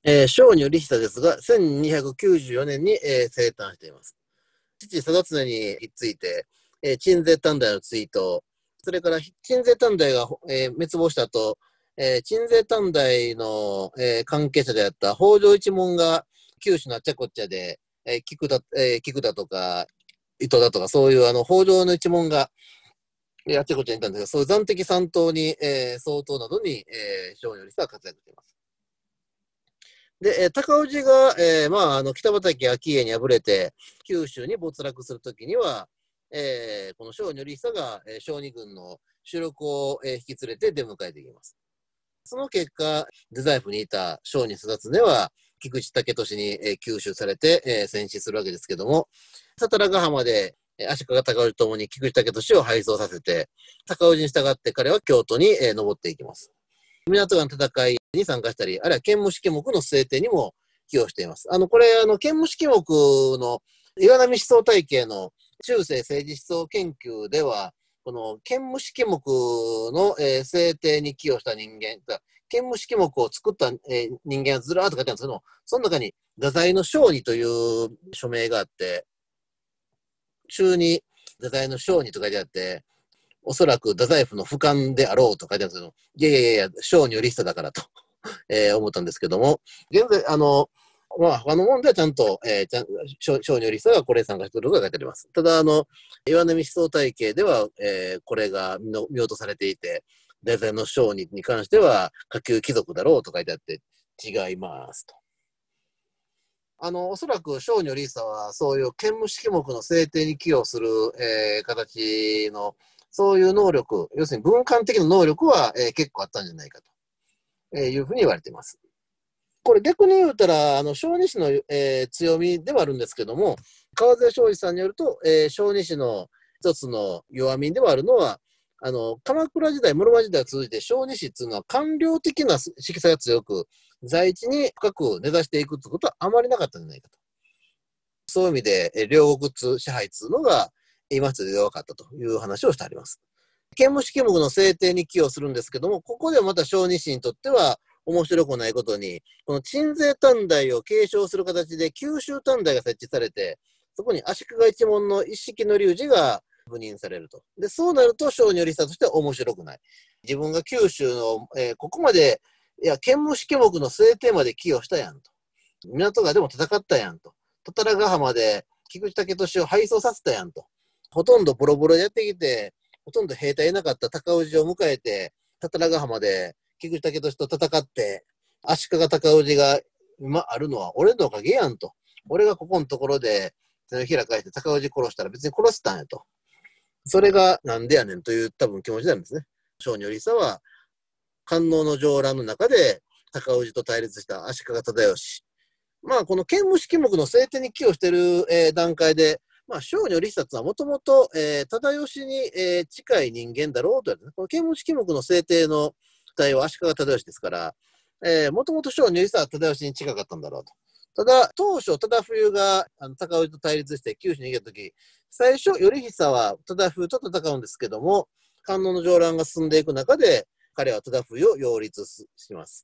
小如利久ですが、1294年に、生誕しています。父、貞常について、鎮西短大の追悼、それから鎮西短大が、滅亡した後、鎮西短大の、関係者であった北条一門が九州のあっちゃこっちゃで、菊田とか糸だとか、そういう北条の一門が、あっちゃこっちゃにいたんですが、そういう残敵三党に、相当などに、小如利久は活躍しています。で、高氏が、北畠顕家に敗れて、九州に没落するときには、この小如利久が、小児軍の主力を、引き連れて出迎えていきます。その結果、出宰府にいた小児育常は、菊池武利に、吸収されて、戦死するわけですけども、佐多良ヶ浜で、足利尊氏ともに菊池武利を敗走させて、高氏に従って彼は京都に、登っていきます。港川の戦いに参加したり、あるいは剣無式目の制定にも寄与しています。これ、剣無式目の岩波思想体系の中世政治思想研究では、この剣無式目の、制定に寄与した人間、剣無式目を作った、人間がずらーっと書いてあるんですけど、その中に太宰の小児という署名があって、中に太宰の小児と書いてあって、おそらく太宰府の俯瞰であろうと書いてあるんですけど、いやいやいや、小により人だからと、思ったんですけども、現在、他のもんではちゃんと、小により人がこれに参加していることが書いてあります。ただ、岩波思想体系では、これが見落とされていて、太宰の小に関しては下級貴族だろうと書いてあって、違いますと。おそらく小によりさは、そういう兼務式目の制定に寄与する、形の、そういう能力、要するに文官的な能力は、結構あったんじゃないかと、いうふうに言われています。これ逆に言うたら、小児史の、強みではあるんですけども、川添昌司さんによると、小児史の一つの弱みではあるのは、鎌倉時代、室町時代を通じて小児史っていうのは官僚的な色彩が強く、在地に深く根ざしていくということはあまりなかったんじゃないかと。そういう意味で、両国支配というのが今まで弱かったという話をしてあります。兼務式目の制定に寄与するんですけども、ここでまた小児史にとっては面白くないことに、この鎮西短大を継承する形で九州短大が設置されて、そこに足利一門の一式の龍二が赴任されると。で、そうなると小児よりさとしては面白くない。自分が九州の、ここまで、いや、兼務式目の制定まで寄与したやんと。港川でも戦ったやんと。多々良ヶ浜で菊池武利を敗走させたやんと。ほとんどボロボロやってきて、ほとんど兵隊いなかった高氏を迎えて、多々良ヶ浜で菊池武利と戦って、足利高氏が今あるのは俺のおかげやんと。俺がここのところで手のひら返して高氏殺したら別に殺したんやと。それがなんでやねんという多分気持ちなんですね。小児よりさは、官能の上覧の中で高氏と対立した足利忠義。まあ、この兼務式目の制定に寄与している、段階で、まあ、小児利察はもともと忠義に、近い人間だろうと言われて、ね、この兼務式目の制定の対は足利忠義ですから、もともと小児利察は忠義に近かったんだろうと。ただ、当初、忠冬が高氏と対立して九州に逃げたとき、最初、頼久は忠冬と戦うんですけども、官能の上覧が進んでいく中で、彼は忠冬を擁立します。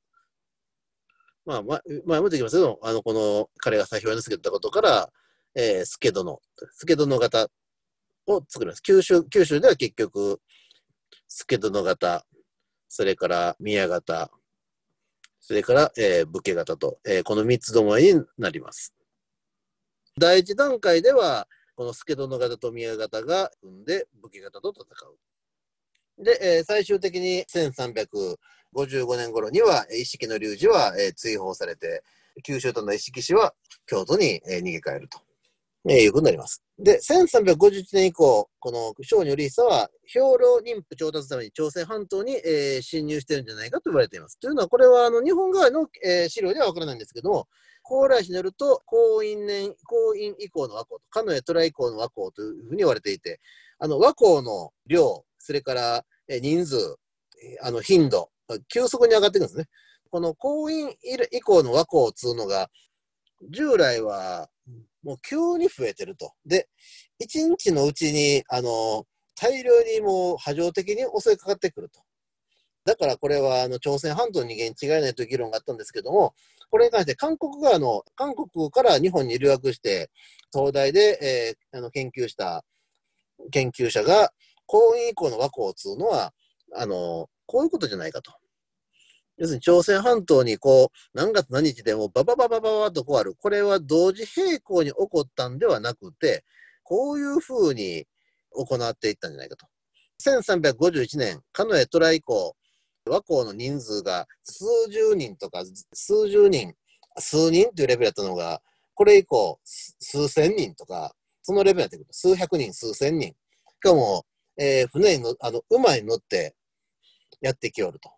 前もできますけど、この彼が左表につけたことから、助殿型を作ります。九州では結局、助殿型、それから宮型、それから、武家型と、この三つどもえになります。第一段階では、この助殿型と宮型が組んで武家型と戦う。で、最終的に1355年頃には、一式の龍二は、追放されて、九州との一式氏は京都に、逃げ帰ると、いうことになります。で、1351年以降、この小児頼久は、兵糧任務調達のために朝鮮半島に、侵入しているんじゃないかと言われています。というのは、これは日本側の、資料ではわからないんですけども、高麗史によると、公院以降の倭寇と、鹿屋虎以降の倭寇というふうに言われていて、倭寇の量、それから人数、頻度、急速に上がっていくんですね。この公院以降の倭寇というのが、従来はもう急に増えてると。で、一日のうちに、大量にもう波状的に襲いかかってくると。 だからこれは朝鮮半島の人間に違いないという議論があったんですけども、これに関して韓国から日本に留学して、東大で、研究した研究者が、婚姻以降の倭寇をつうのは、こういうことじゃないかと。要するに朝鮮半島に何月何日でもババババババとある。これは同時並行に起こったんではなくて、こういうふうに行っていったんじゃないかと。1351年、カノエトラ以降、倭寇の人数が数十人とか数人というレベルだったのが、これ以降数千人とか、そのレベルになってくる。数百人、数千人。しかも、船に馬に乗ってやってきおると。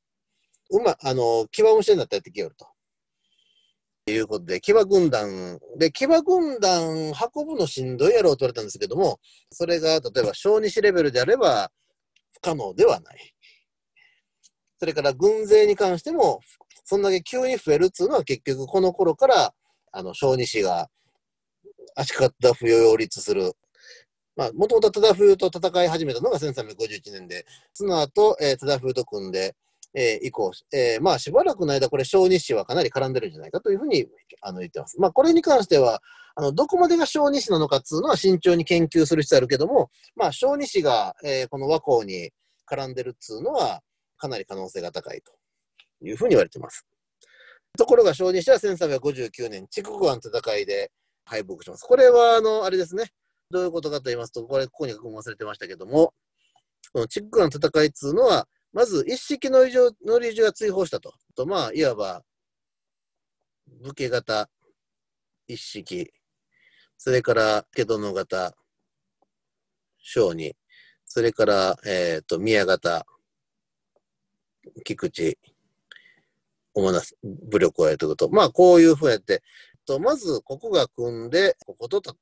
騎馬武士になってやってきおると。いうことで、騎馬軍団運ぶのしんどいやろうと言われたんですけども、それが例えば小西レベルであれば不可能ではない。それから軍勢に関しても、そんだけ急に増えるっていうのは結局この頃から、小西が足利忠冬を擁立する。まあ、もともと忠冬と戦い始めたのが1351年で、その後、忠冬と組んで、以降、まあ、しばらくの間、これ、小西氏はかなり絡んでるんじゃないかというふうに言ってます。まあ、これに関しては、どこまでが小西なのかっていうのは慎重に研究する必要あるけども、まあ、小西が、この倭寇に絡んでるっていうのは、かなり可能性が高いというふうに言われています。ところが、小西は1359年、筑後湾戦いで敗北します。これは、あれですね。どういうことかと言いますと、ここに書くも忘れてましたけども、この筑後湾戦いっていうのは、まず一式の乗りが追放したと。まあ、いわば、武家型一式、それから、毛殿型、小児、それから、宮型、菊池、主な武力を得るということ。まあ、こういうふうやって、まず、ここが組んで、こ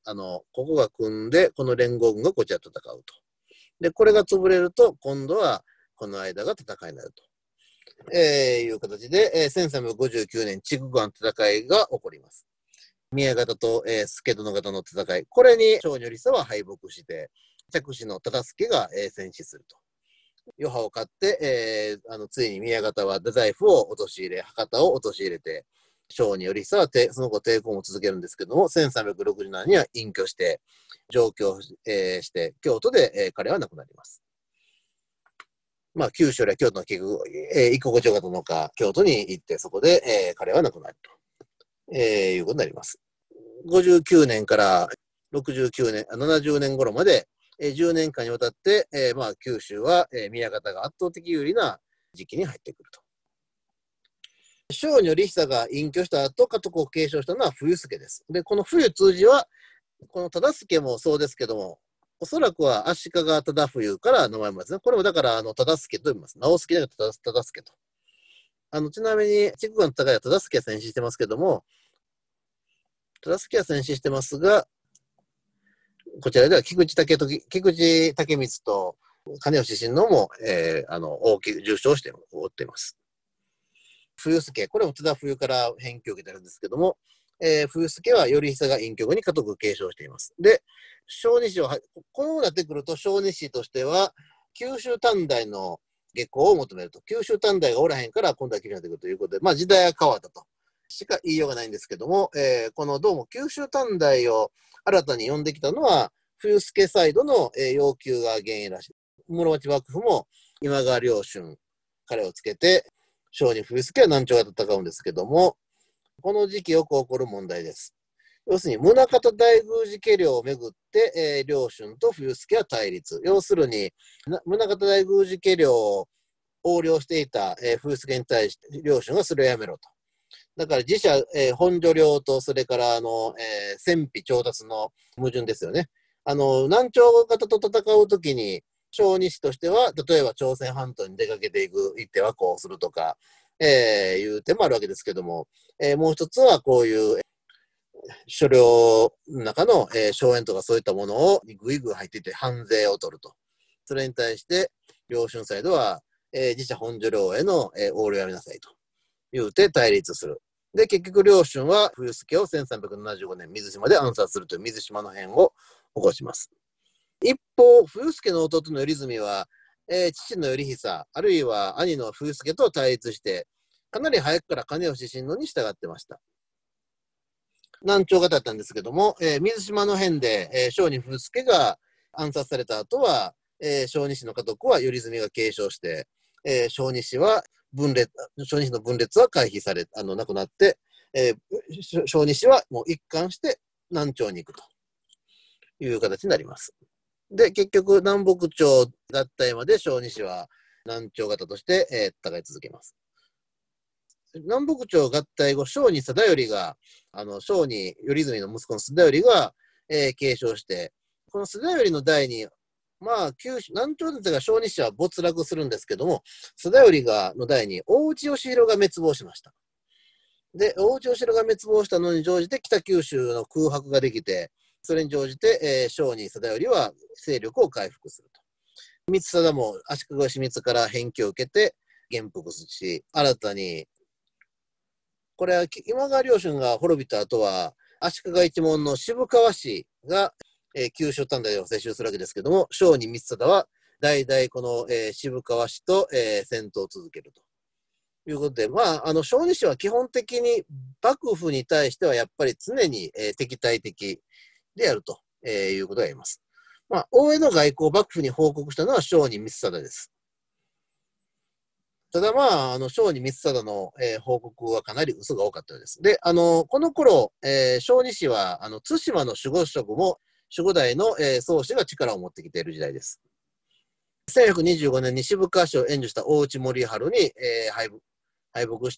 の連合軍がこちらと戦うと。で、これが潰れると、今度は、この間が戦いになると。いう形で、1359年、筑後湾戦いが起こります。宮方と、助殿方の戦い。これに、小如里は敗北して、着手の忠助が、戦死すると。余波を買って、ついに宮方は太宰府を陥れ、博多を陥れて、小によりはその後抵抗も続けるんですけども、1367年には隠居して、上京、して、京都で、彼は亡くなります。まあ、九州や京都の結局、一国上方のか、京都に行って、そこで、彼は亡くなると、いうことになります。59年から69年、70年頃まで、10年間にわたって、まあ、九州は、宮方が圧倒的有利な時期に入ってくると。小如里が隠居した後、家督を継承したのは冬助です。で、この冬通じは、この忠助もそうですけども、おそらくは足利忠冬から名前もですね。これもだから、忠助と呼びます。直助じゃなくて忠助と。ちなみに、筑後の戦いは忠助は戦死してますけども、忠助は戦死してますが、こちらでは菊池武光と金吉親王も、大きく重傷しておっています。冬助、これも津田冬から返居を受けてるんですけども、冬助は頼久が隠居後に家督を継承しています。で、小西は、こうなってくると小西としては、九州短大の下校を求めると。九州短大がおらへんから今度は厳しくなってくるということで、まあ時代は変わったとしか言いようがないんですけども、このどうも九州短大を新たに呼んできたのは、冬助サイドの、要求が原因らしい。室町幕府も今川良春、彼をつけて、小児冬助は南朝が戦うんですけども、この時期よく起こる問題です。要するに、宗像大宮司家領をめぐって、良春と冬助は対立。要するに、宗像大宮司家領を横領していた、冬助に対して良春がそれをやめろと。だから自社、本所領と、それから戦費調達の矛盾ですよね。南朝方と戦うときに、小西としては、例えば朝鮮半島に出かけて行ってはこうするとか、いう手もあるわけですけども、もう一つはこういう所領の中の、荘園とかそういったものをぐいぐい入っていって関税を取ると。それに対して、良春サイドは、自社本所領への、横領をやめなさいと言うて対立する。で、結局、良春は冬助を1375年、水島で暗殺するという水島の変を起こします。一方、冬助の弟の頼純は、 父の頼久、あるいは兄の冬助と対立して、かなり早くから金吉親王に従ってました。南朝方だったんですけども、水島の変で、商人冬助が暗殺された後は、小西の家督は頼純が継承して、小西の分裂は回避され、なくなって、小西はもう一貫して南朝に行くという形になります。で、結局、南北朝合体まで小西は南朝方として、戦い続けます。南北朝合体後、小に貞頼が、小に頼純の息子の貞頼が、継承して、この貞頼の代に、まあ、南朝ですが小西は没落するんですけども、貞頼の代に大内義弘が滅亡しました。で、大内義弘が滅亡したのに乗じて北九州の空白ができて、それに乗じて、小に貞頼は勢力を回復すると。光貞も足利義満から返居を受けて元服し、新たに、これは今川良春が滅びた後は、足利一門の渋川氏が、九州短大を接収するわけですけども、小に光貞は代々この、渋川氏と、戦闘を続けるということで、まあ、小西氏は基本的に幕府に対してはやっぱり常に、敵対的であると、いうことが言えます。まあ、大江の外交を幕府に報告したのは小に光貞です。ただまあ、小に光貞の、報告はかなり嘘が多かったようです。で、この頃、小西氏は、対馬の守護職も、守護代の、宗氏が力を持ってきている時代です。1125年に渋川氏を援助した大内盛春に、敗北して、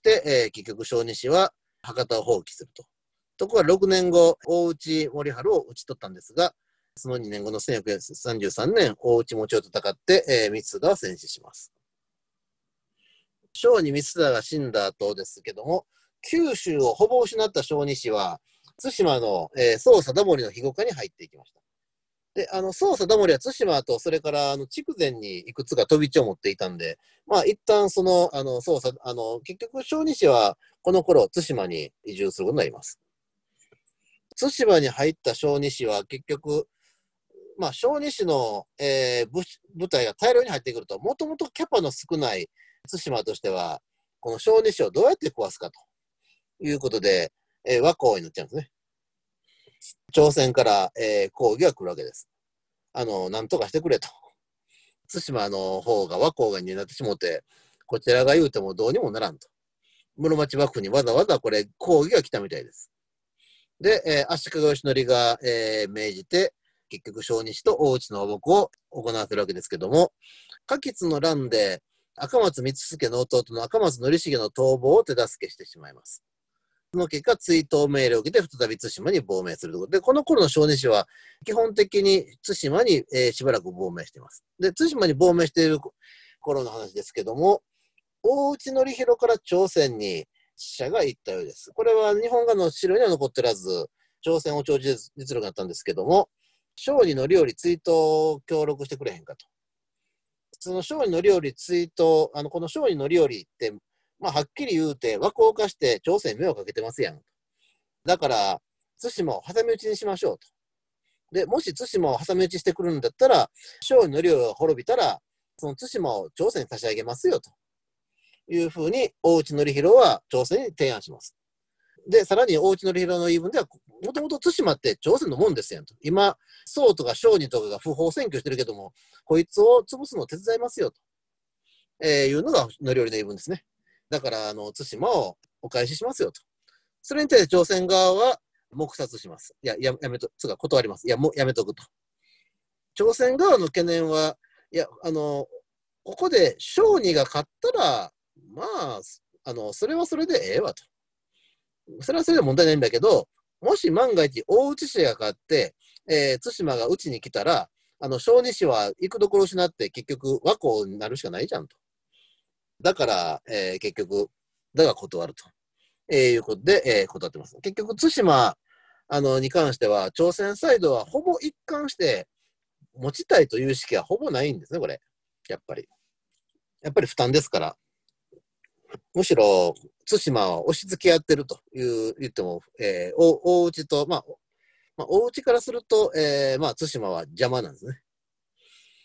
結局小西氏は博多を放棄すると。ところが6年後、大内盛春を討ち取ったんですが、その2年後の1133年、大内持ちを戦って、光貞は戦死します。小に光貞が死んだ後ですけども、九州をほぼ失った小西は、対馬の、宋貞盛の庇護下に入っていきました。で、宋貞盛は対馬と、それから筑前にいくつか飛び地を持っていたんで、まあ、一旦その、結局、小西はこの頃、対馬に移住することになります。対馬に入った小西は結局、まあ、小西の、部隊が大量に入ってくると、もともとキャパの少ない対馬としては、この小西をどうやって壊すかということで、倭寇になっちゃうんですね。朝鮮から、抗議が来るわけです。なんとかしてくれと。対馬の方が倭寇になってしもって、こちらが言うてもどうにもならんと。室町幕府にわざわざこれ抗議が来たみたいです。で、足利義則が、命じて、結局小西と大内の和睦を行わせるわけですけども、嘉吉の乱で赤松光助の弟の赤松則重の逃亡を手助けしてしまいます。その結果、追討命令を受けて再び対馬に亡命するということで、この頃の小西は基本的に対馬に、しばらく亡命しています。で、対馬に亡命している頃の話ですけども、大内則弘から朝鮮に使者が行ったようです。これは日本画の資料には残っておらず、朝鮮王朝実力だったんですけども、小児の料理追悼協力してくれへんかと。その小児の料理追悼、この小児の料理って、まあ、はっきり言うて、和光化して朝鮮に目をかけてますやん。だから、対馬を挟み撃ちにしましょうと。で、もし対馬を挟み撃ちしてくるんだったら、小児の料理が滅びたら、その対馬を朝鮮に差し上げますよというふうに、大内則弘は朝鮮に提案します。で、さらに大内則弘の言い分では、もともと対馬って朝鮮のもんですやんと。今、宋とか小児とかが不法占拠してるけども、こいつを潰すのを手伝いますよと、いうのが則頼の言い分ですね。だから、対馬をお返ししますよと。それに対して朝鮮側は黙殺します。いや、やめと、つか断ります。いや、もうやめとくと。朝鮮側の懸念は、いや、ここで小児が勝ったら、まあ、それはそれでええわと。それはそれで問題ないんだけど、もし万が一大内氏が勝って、対馬が討ちに来たら、小児氏は行くどころ失って結局倭寇になるしかないじゃんと。だから、結局、だが断ると、いうことで、断ってます。結局、対馬に関しては、朝鮮サイドはほぼ一貫して持ちたいという意識はほぼないんですね、これ。やっぱり負担ですから。むしろ、対馬は押し付け合ってると言っても、大内と、大内からすると、対馬は邪魔なんですね。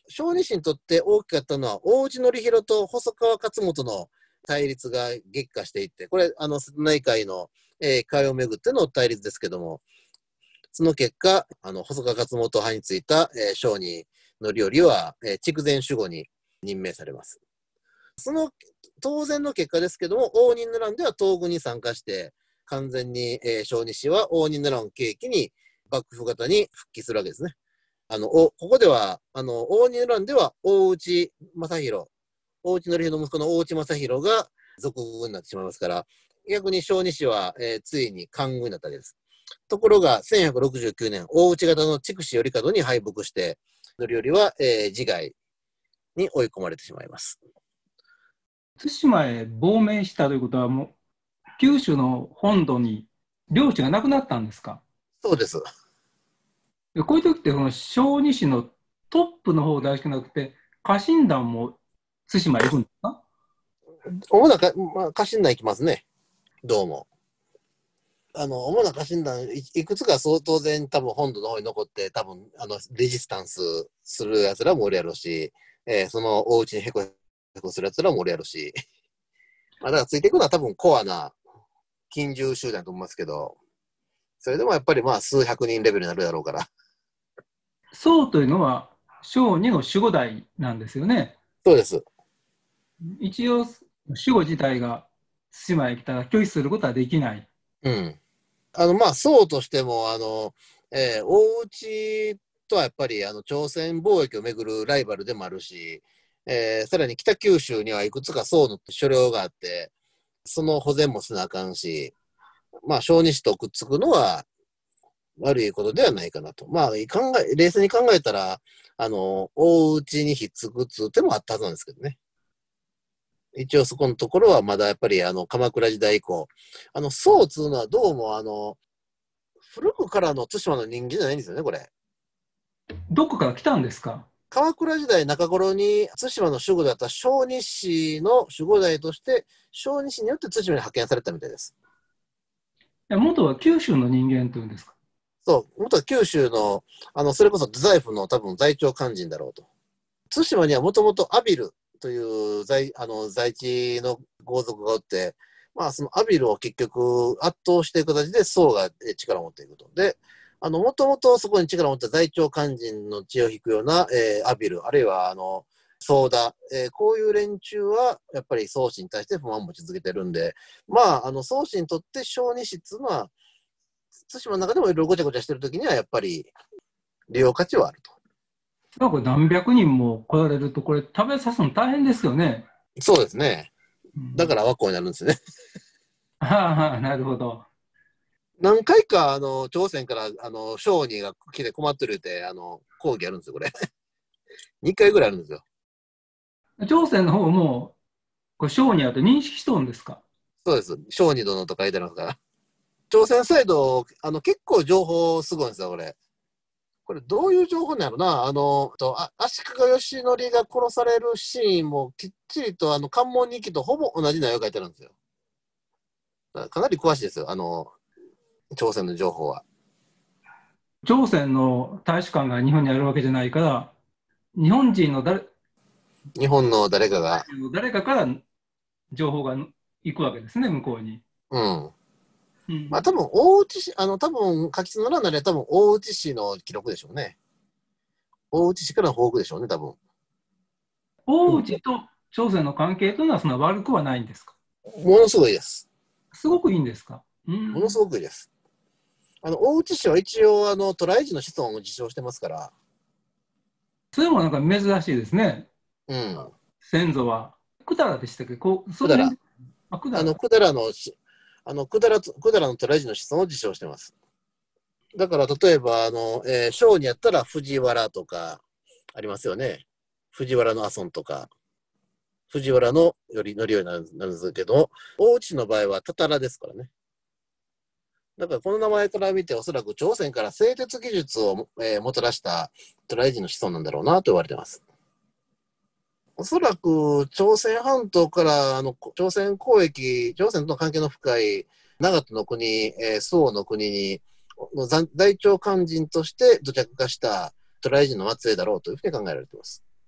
小児氏にとって大きかったのは、大内則弘と細川勝元の対立が激化していって、これ、瀬戸内海の、海をめぐっての対立ですけども、その結果、細川勝元派についた、小児則頼は、筑前守護に任命されます。その当然の結果ですけども、応仁の乱では東軍に参加して、完全に、小児氏は応仁の乱を契機に幕府方に復帰するわけですね。ここでは、応仁の乱では大内正弘、大内則弘の息子の大内正弘が属軍になってしまいますから、逆に小児氏は、ついに官軍になったわけです。ところが、1169年、大内方の筑紫頼門に敗北して、則頼は、自害に追い込まれてしまいます。 対馬へ亡命したということは、もう九州の本土に領地がなくなったんですか？ そうです。 でこういう時って、その小児氏のトップの方だけじゃなくて、家臣団も対馬へ行くんですか？ 主な家臣団行きますね。どうも。主な家臣団いくつか当然多分本土の方に残って、多分レジスタンスするやつらもおるやろうし、そのお家にへこへこするやつらもおるやろうし、だからついていくのは多分コアな近従集団だと思いますけど、それでもやっぱり数百人レベルになるだろうから。 宋というのは小児の守護代なんですよね。 そうです。 一応、守護自体が対馬へ来たら拒否することはできない。 うん。宋としても、大内とはやっぱり朝鮮貿易をめぐるライバルでもあるし、さらに北九州にはいくつか宋の所領があって、その保全もせなあかんし、小児氏とくっつくのは悪いことではないかなと。冷静に考えたら、大内にひっつくつってもあったはずなんですけどね。一応そこのところはまだやっぱり鎌倉時代以降、宋っつうのはどうも古くからの対馬の人間じゃないんですよね、これ。 どこから来たんですか？ 鎌倉時代中頃に対馬の守護だった小児氏の守護代として、小児氏によって対馬に派遣されたみたいです。 元は九州の人間というんですか？ そう、元は九州の、それこそ大宰府の多分在庁肝心だろうと。対馬にはもともとアビルという在地の豪族がおって、そのアビルを結局圧倒していく形で宋が力を持っていくと。で、もともとそこに力を持った在庁肝心の血を引くような、アビル、あるいはソーダ、こういう連中はやっぱり宋氏に対して不満を持ち続けてるんで、宋氏にとって小児氏っていうのは、対馬の中でもいろいろごちゃごちゃしてるときにはやっぱり利用価値はあると。 なんか何百人も来られると、これ食べさすの大変ですよね。 そうですね。だから和光になるんですね。 ああ、なるほど。 何回か朝鮮から商人が来て困ってるって抗議あるんですよ、これ。2回ぐらいあるんですよ。 朝鮮の方も、これ商人だと認識しとるんですか？ そうです。商人殿と書いてありますから。朝鮮サイド、結構情報すごいんですよ、これ。これどういう情報なのな、足利義則が殺されるシーンもきっちりと関門日記とほぼ同じ内容が書いてあるんですよ。かなり詳しいですよ、朝鮮の情報は。 朝鮮の大使館が日本にあるわけじゃないから、日本人の日本の誰かが。 誰かから情報が行くわけですね、向こうに。 うん。 うん、 多分大内市、多分書きつの欄なら多分大内市の記録でしょうね。大内市からの報告でしょうね、多分。 大内と朝鮮の関係というのはそんな悪くはないんですか？ ものすごいです。 すごくいいんですか？ ものすごくいいです。大内市は一応渡来人の子孫を自称してますから。 それもなんか珍しいですね。 うん。 先祖は。百済でしたっけ？ 百済。百済の百済の渡来人の子孫を自称してます。だから例えば小にやったら藤原とかありますよね。藤原の阿孫とか。藤原のよりのりようになるんですけど、大内の場合はたたらですからね。だからこの名前から見て、おそらく朝鮮から製鉄技術を、もたらした渡来人の子孫なんだろうなと言われています。おそらく朝鮮半島から朝鮮交易、朝鮮との関係の深い長門の国、宋の国に大長肝心として土着化した渡来人の末裔だろうというふうに考えられています。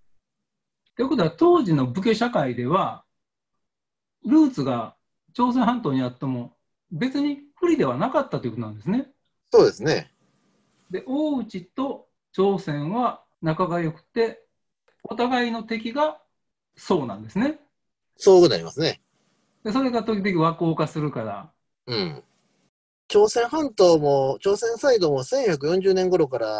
ということは、当時の武家社会では、ルーツが朝鮮半島にあっても、別に不利ではなかったということなんですね。 そうですね。 で、大内と朝鮮は仲が良くて、お互いの敵が宋なんですね。 そうなりますね。 で、それが時々和光化するから、 うん。朝鮮半島も、朝鮮サイドも1140年頃から、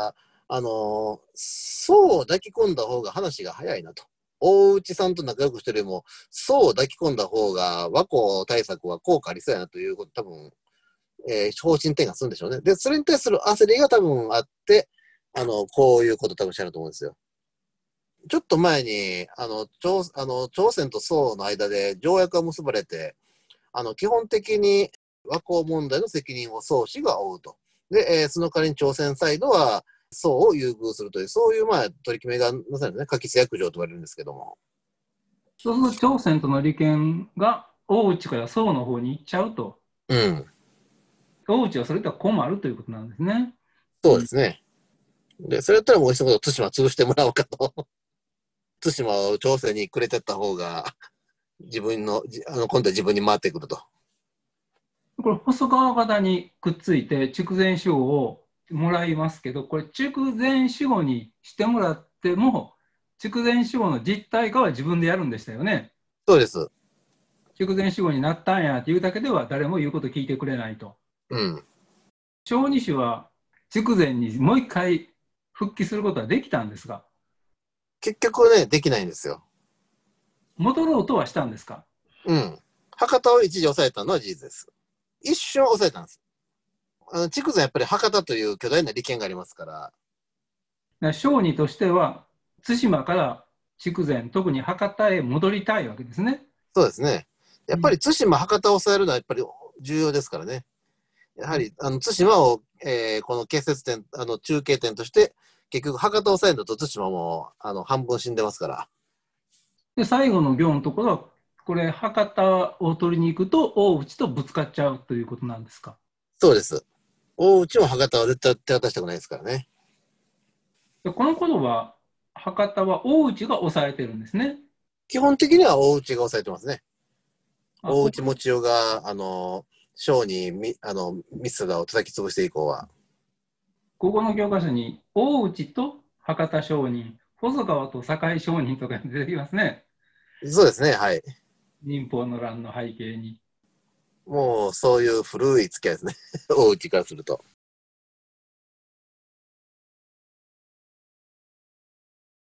宋を抱き込んだ方が話が早いなと。大内さんと仲良くしてるよりも、宋を抱き込んだ方が和光対策は効果ありそうやなということ、多分、方針転換するんでしょうね。で、それに対する焦りが多分あって、こういうこと多分しゃると思うんですよ。ちょっと前に、朝鮮と宋の間で条約が結ばれて、基本的に和光問題の責任を宋氏が負うと。で、その代わりに朝鮮サイドは宋を優遇するという、そういうまあ取り決めがなされるね、可決約定と言われるんですけども。 そうすると朝鮮との利権が大内から宋の方に行っちゃうと。 うん。 大内はそれとは困るということなんですね。 そうですね。で、それだったらもう一度対馬潰してもらおうかと。対馬を朝鮮にくれてった方が、自分の、今度は自分に回ってくると。 これ、細川方にくっついて筑前守護をもらいますけど、これ、筑前守護にしてもらっても、筑前守護の実態化は自分でやるんでしたよね。 そうです。 筑前守護になったんやっていうだけでは誰も言うこと聞いてくれないと。 うん。 小児種は筑前にもう一回復帰することはできたんですが、 結局ね、できないんですよ。 戻ろうとはしたんですか？ うん。博多を一時抑えたのは事実です。一瞬抑えたんです。筑前やっぱり博多という巨大な利権がありますから、 小児としては、対馬から筑前、特に博多へ戻りたいわけですね。 そうですね。やっぱうんり対馬、博多を抑えるのはやっぱり重要ですからね。やはり、対馬を、この結節点、中継点として、結局、博多を抑えるのと対馬も、半分死んでますから。 で、最後の行のところは、これ、博多を取りに行くと、大内とぶつかっちゃうということなんですか。 そうです。大内も博多は絶対手渡したくないですからね。 でこの頃は、博多は大内が抑えてるんですね。 基本的には大内が抑えてますね。大こ内もちおが、小にミスダを叩き潰して以降は。 ここの教科書に、大内と博多商人、細川と堺商人とか出てきますね。 そうですね、はい。 民法の乱の背景に。 もう、そういう古い付き合いですね。大内からすると。